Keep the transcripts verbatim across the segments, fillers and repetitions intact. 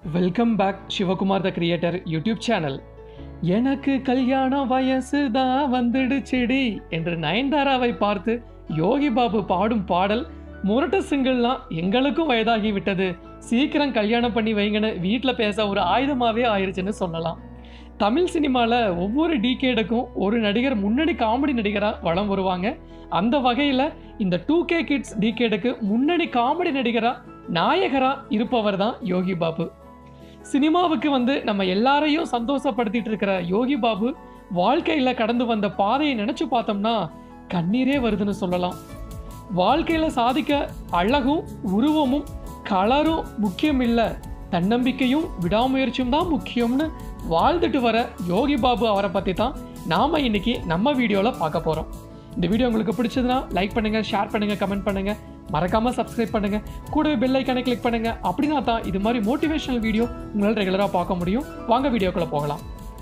Welcome back Sivakumar the creator YouTube channel. எனக்கு கல்யாண வயசு தான் வந்துடுச்செடி என்று நயன்தாராவை பார்த்து யோகி பாபு பாடும் பாடல் முரட்டு சிங்கிள்லாம் எங்களுக்கும் வயதாகி விட்டது, சீக்கிரம் கல்யாணம் பண்ணி வைங்கன்னு வீட்டில் பேச ஒரு ஆயுதமாகவே ஆயிடுச்சுன்னு சொல்லலாம். தமிழ் சினிமாவில் ஒவ்வொரு டிகேடுக்கும் ஒரு நடிகர் முன்னணி காமெடி நடிகராக வலம் வருவாங்க. அந்த வகையில் இந்த டூ கே கிட்ஸ் டிகேடுக்கு முன்னணி காமெடி நடிகராக நாயகராக இருப்பவர் தான் யோகி பாபு. சினிமாவுக்கு வந்து நம்ம எல்லாரையும் சந்தோஷப்படுத்திட்டு இருக்கிற யோகி பாபு வாழ்க்கையில் கடந்து வந்த பாதையை நினச்சி பார்த்தோம்னா கண்ணீரே வருதுன்னு சொல்லலாம். வாழ்க்கையில் சாதிக்க அழகும் உருவமும் கலரும் முக்கியம் இல்லை, தன்னம்பிக்கையும் விடாமுயற்சியும் தான் முக்கியம்னு வாழ்ந்துட்டு வர யோகி பாபு அவரை பற்றி தான் நாம் இன்னைக்கு நம்ம வீடியோவில் பார்க்க போகிறோம். இந்த வீடியோ உங்களுக்கு பிடிச்சதுன்னா லைக் பண்ணுங்கள், ஷேர் பண்ணுங்கள், கமெண்ட் பண்ணுங்கள், மறக்காமல் சப்ஸ்கிரைப் பண்ணுங்கள், கூடவே பெல் ஐக்கானை கிளிக் பண்ணுங்கள். அப்படின்னா தான் இது மாதிரி மோட்டிவேஷனல் வீடியோ உங்களால் ரெகுலராக பார்க்க முடியும். வாங்க வீடியோக்குள்ளே போகலாம்.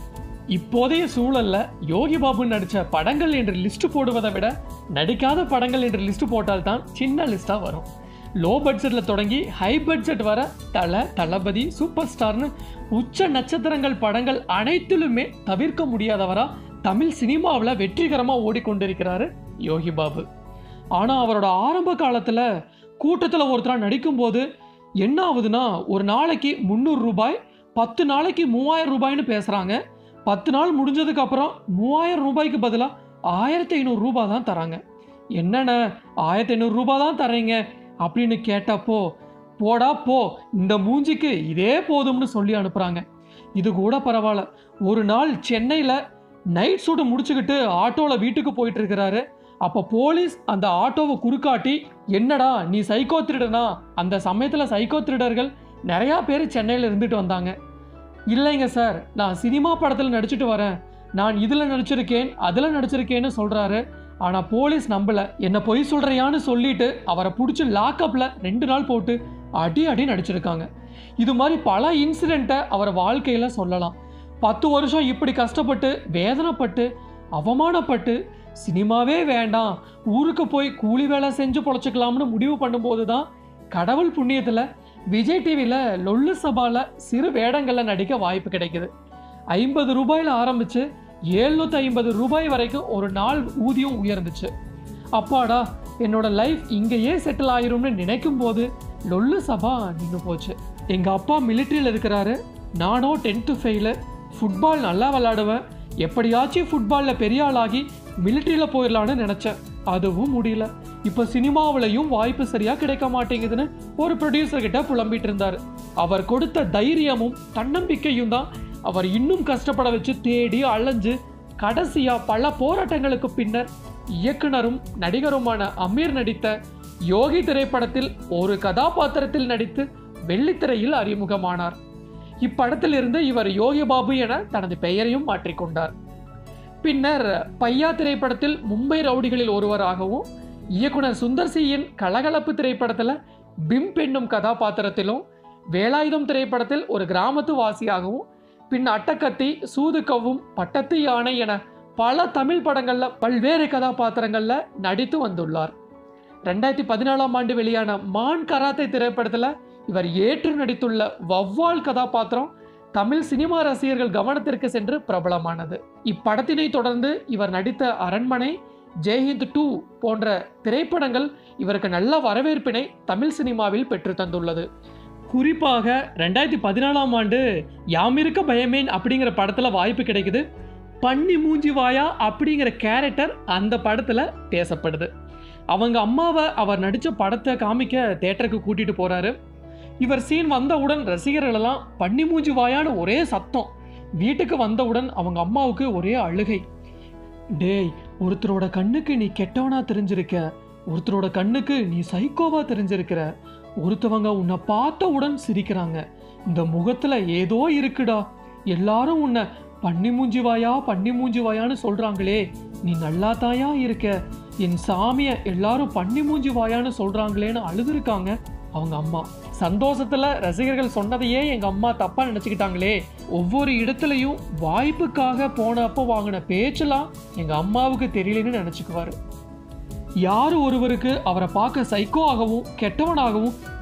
இப்போதைய சூழலில் யோகி பாபு நடித்த படங்கள் என்று லிஸ்ட் போடுவதை விட நடிக்காத படங்கள் என்று லிஸ்ட் போட்டால் தான் சின்ன லிஸ்ட்டாக வரும். லோ பட்ஜெட்டில் தொடங்கி ஹை பட்ஜெட் வர தலை, தளபதி, சூப்பர் ஸ்டார்னு உச்ச நட்சத்திரங்கள் படங்கள் அனைத்திலுமே தவிர்க்க முடியாதவரா தமிழ் சினிமாவில் வெற்றிகரமாக ஓடிக்கொண்டிருக்கிறாரு யோகி பாபு. ஆனால் அவரோட ஆரம்ப காலத்தில் கூட்டத்தில் ஒருத்தராக நடிக்கும்போது என்ன ஆகுதுன்னா, ஒரு நாளைக்கு முந்நூறு ரூபாய், பத்து நாளைக்கு மூவாயிரம் ரூபாய்னு பேசுகிறாங்க. பத்து நாள் முடிஞ்சதுக்கு அப்புறம் மூவாயிரம் ரூபாய்க்கு பதிலாக ஆயிரத்தி ஐநூறு ரூபாய் தான் தராங்க. என்னென்ன ஆயிரத்தி ஐநூறு ரூபாய் தான் தரீங்க அப்படின்னு கேட்டப்போ, போடா போ, இந்த மூஞ்சிக்கு இதே போதும்னு சொல்லி அனுப்புகிறாங்க. இது கூட பரவாயில்ல, ஒரு நாள் சென்னையில் நைட் ஷூட்டை முடிச்சுக்கிட்டு ஆட்டோவில் வீட்டுக்கு போயிட்டு இருக்கிறாரு. அப்போ போலீஸ் அந்த ஆட்டோவை குறுக்காட்டி, என்னடா நீ சைக்கோ திருடனா? அந்த சமயத்தில் சைக்கோ திருடர்கள் நிறையா பேர் சென்னையில் இருந்துட்டு வந்தாங்க. இல்லைங்க சார், நான் சினிமா படத்தில் நடிச்சுட்டு வரேன், நான் இதில் நடிச்சிருக்கேன் அதில் நடிச்சிருக்கேன்னு சொல்கிறாரு. ஆனால் போலீஸ் நம்பலை. என்ன பொய் சொல்கிறியான்னு சொல்லிட்டு அவரை பிடிச்சி லாக்கப்பில் ரெண்டு நாள் போட்டு அடி அடி நடிச்சிருக்காங்க. இது மாதிரி பல இன்சிடெண்ட்டை அவர் வாழ்க்கையில் சொல்லலாம். பத்து வருஷம் இப்படி கஷ்டப்பட்டு வேதனைப்பட்டு அவமானப்பட்டு சினிமாவே வேண்டாம், ஊருக்கு போய் கூலி வேலை செஞ்சு பொழைச்சிக்கலாம்னு முடிவு பண்ணும்போது தான் கடவுள் புண்ணியத்தில் விஜய் டிவியில் லொல்லு சபாவில் சிறு வேடங்களில் நடிக்க வாய்ப்பு கிடைக்குது. ஐம்பது ரூபாயில் ஆரம்பித்து ஏழ்நூற்றி ஐம்பது ரூபாய் வரைக்கும் ஒரு நாள் ஊதியம் உயர்ந்துச்சு. அப்பாடா, என்னோட லைஃப் இங்கேயே செட்டில் ஆயிரும்னு நினைக்கும் போது லொல்லு சபா நின்று போச்சு. எங்கள் அப்பா மிலிட்ரியில் இருக்கிறாரு, நானும் டென்த்து ஃபெயிலு, ஃபுட்பால் நல்லா விளாடுவேன், எப்படியாச்சும் ஃபுட்பாலில் பெரிய ஆளாகி மிலிட்ரியில் போயிடலான்னு நினச்சேன், அதுவும் முடியல. இப்போ சினிமாவிலையும் வாய்ப்பு சரியாக கிடைக்க மாட்டேங்குதுன்னு ஒரு ப்ரொடியூசர்கிட்ட புலம்பிட்டு இருந்தார். அவர் கொடுத்த தைரியமும் தன்னம்பிக்கையும் தான் அவர் இன்னும் கஷ்டப்பட வச்சு தேடி அலைஞ்சு கடைசியாக பல போராட்டங்களுக்கு பின்னர் இயக்குனரும் நடிகருமான அமீர் நடித்த யோகி திரைப்படத்தில் ஒரு கதாபாத்திரத்தில் நடித்து வெள்ளித்திரையில் அறிமுகமானார். இப்படத்தில் இருந்து இவர் யோகி பாபு என தனது பெயரையும் மாற்றிக்கொண்டார். பின்னர் பையா திரைப்படத்தில் மும்பை ரவுடிகளில் ஒருவராகவும், இயக்குனர் சுந்தர் சியின் கலகலப்பு திரைப்படத்தில் பிம்ப் என்னும் கதாபாத்திரத்திலும், வேலாயுதம் திரைப்படத்தில் ஒரு கிராமத்து வாசியாகவும், பின் அட்டக்கத்தி, சூதுக்கவும், பட்டத்து யானை என பல தமிழ் படங்களில் பல்வேறு கதாபாத்திரங்களில் நடித்து வந்துள்ளார். ரெண்டாயிரத்தி பதினாலாம் ஆண்டு வெளியான மான் கராத்தே திரைப்படத்தில் இவர் ஏற்று நடித்துள்ள வவ்வால் கதாபாத்திரம் தமிழ் சினிமா ரசிகர்கள் கவனத்திற்கு சென்று பிரபலமானது. இப்படத்தினை தொடர்ந்து இவர் நடித்த அரண்மனை, ஜெய்ஹிந்த் டூ போன்ற திரைப்படங்கள் இவருக்கு நல்ல வரவேற்பினை தமிழ் சினிமாவில் பெற்று தந்துள்ளது. குறிப்பாக ரெண்டாயிரத்தி பதினாலாம் ஆண்டு யாமிருக்க பயமேன் அப்படிங்கிற படத்தில் வாய்ப்பு கிடைக்குது. பன்னி மூஞ்சி வாயா அப்படிங்கிற கேரக்டர் அந்த படத்தில் பேசப்படுது. அவங்க அம்மாவை அவர் நடித்த படத்தை காமிக்க தேட்டருக்கு கூட்டிகிட்டு போகிறாரு. இவர் சீன் வந்தவுடன் ரசிகர்களெல்லாம் பன்னி மூஞ்சி வாயான்னு ஒரே சத்தம். வீட்டுக்கு வந்தவுடன் அவங்க அம்மாவுக்கு ஒரே அழுகை. டேய், ஒருத்தரோட கண்ணுக்கு நீ கெட்டவனா தெரிஞ்சிருக்க, ஒருத்தரோட கண்ணுக்கு நீ சைக்கோவா தெரிஞ்சிருக்கிற, ஒருத்தவங்க உன்னை பார்த்தவுடன் சிரிக்கிறாங்க, இந்த முகத்தில் ஏதோ இருக்குடா, எல்லாரும் உன்னை பன்னி மூஞ்சி வாயா பன்னி மூஞ்சி வாயான்னு சொல்கிறாங்களே, நீ நல்லா தாயா இருக்க, என் சாமியை எல்லாரும் பன்னி மூஞ்சி வாயான்னு சொல்கிறாங்களேன்னு அழுதுருக்காங்க அவங்க அம்மா. சந்தோஷத்தில் ரசிகர்கள் சொன்னதையே எங்கள் அம்மா தப்பாக நினச்சிக்கிட்டாங்களே, ஒவ்வொரு இடத்துலையும் வாய்ப்புக்காக போனப்போ வாங்கின பேச்செல்லாம் எங்கள் அம்மாவுக்கு தெரியலன்னு நினச்சிக்குவார். யார் ஒருவருக்கு அவரை பார்க்க சைக்கோ ஆகவும் கெட்டவனாகவும்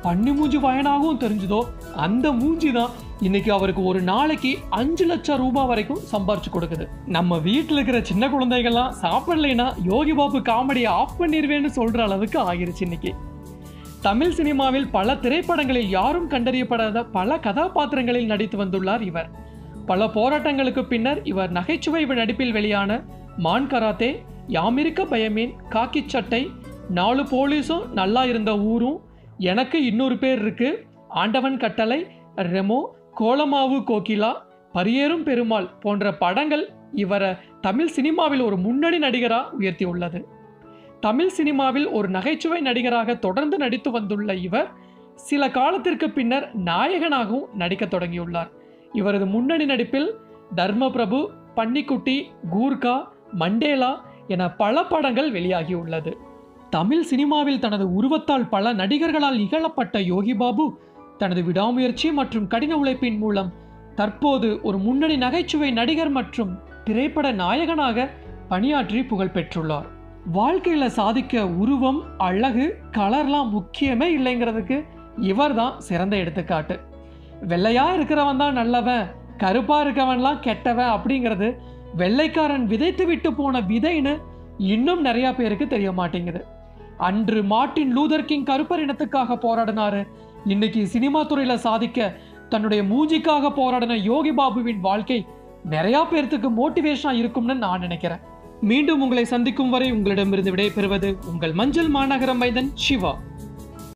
பன்னி மூஞ்சி வயனாகவும் தெரிஞ்சதோ அந்த மூஞ்சி தான் இன்னைக்கு அவருக்கு ஒரு நாளைக்கு அஞ்சு லட்சம் ரூபாய் வரைக்கும் சம்பாரிச்சு கொடுக்குது. நம்ம வீட்டில் இருக்கிற சின்ன குழந்தைகள்லாம் சாப்பிடலைன்னா யோகி பாபு காமெடியை ஆஃப் பண்ணிடுவேன்னு சொல்ற அளவுக்கு ஆகிருச்சு இன்னைக்கு. தமிழ் சினிமாவில் பல திரைப்படங்களில் யாரும் கண்டறியப்படாத பல கதாபாத்திரங்களில் நடித்து வந்துள்ளார் இவர். பல போராட்டங்களுக்கு பின்னர் இவர் நகைச்சுவை நடிப்பில் வெளியான மான் கராத்தே, யாமிருக்க பயமேன், காக்கி சட்டை, நாலு போலீஸும் நல்லா இருந்த ஊரும், எனக்கு இன்னொரு பேர் இருக்கு, ஆண்டவன் கட்டளை, ரெமோ, கோலமாவு கோகிலா, பரியேறும் பெருமாள் போன்ற படங்கள் இவரை தமிழ் சினிமாவில் ஒரு முன்னணி நடிகராக உயர்த்தி உள்ளது. தமிழ் சினிமாவில் ஒரு நகைச்சுவை நடிகராக தொடர்ந்து நடித்து வந்துள்ள இவர் சில காலத்திற்கு பின்னர் நாயகனாகவும் நடிக்க தொடங்கியுள்ளார். இவரது முன்னணி நடிப்பில் தர்மபிரபு, பன்னிக்குட்டி, கூர்கா, மண்டேலா என பல படங்கள் வெளியாகியுள்ளது. தமிழ் சினிமாவில் தனது உருவத்தால் பல நடிகர்களால் இகழப்பட்ட யோகி பாபு தனது விடாமுயற்சி மற்றும் கடின உழைப்பின் மூலம் தற்போது ஒரு முன்னணி நகைச்சுவை நடிகர் மற்றும் திரைப்பட நாயகனாக பணியாற்றி புகழ் பெற்றுள்ளார். வாழ்க்கையில சாதிக்க உருவம், அழகு, கலர்லாம் முக்கியமே இல்லைங்கிறதுக்கு இவர் தான் சிறந்த எடுத்துக்காட்டு. வெள்ளையா இருக்கிறவன் தான் நல்லவன், கருப்பா இருக்கவன்லாம் கெட்டவன் அப்படிங்கிறது வெள்ளைக்காரன் விதைத்து விட்டு போன விதைன்னு இன்னும் நிறைய பேருக்கு தெரிய மாட்டேங்குது. அன்று மார்ட்டின் லூதர் கிங் கருப்பர் இனத்துக்காக போராடினாரு. இன்னைக்கு சினிமா துறையில சாதிக்க தன்னுடைய மூஞ்சிக்காக போராடின யோகி பாபுவின் வாழ்க்கை நிறைய பேர்த்துக்கு மோட்டிவேஷனா இருக்கும்னு நான் நினைக்கிறேன். மீண்டும் உங்களை சந்திக்கும் வரை உங்களிடமிருந்து விடைபெறுவது உங்கள் மஞ்சள் மாநகர மைந்தன் சிவா.